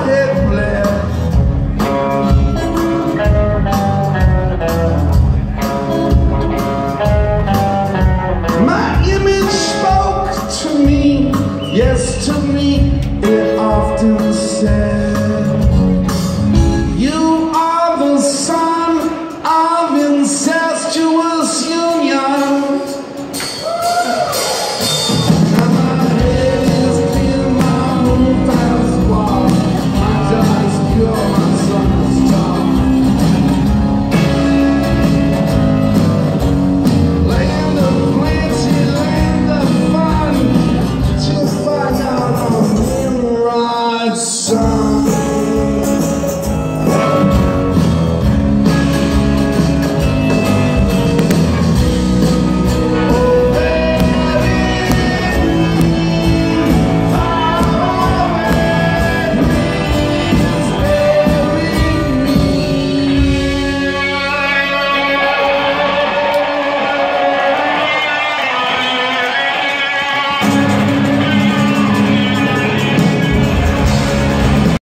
head bled. My image spoke to me, yes to me, it often said, you are the son of incestuous union. And my head is clear, my roof has wall, my job is pure, my son is tall. Land of plenty, land of fun, to find out on Nimrod's son.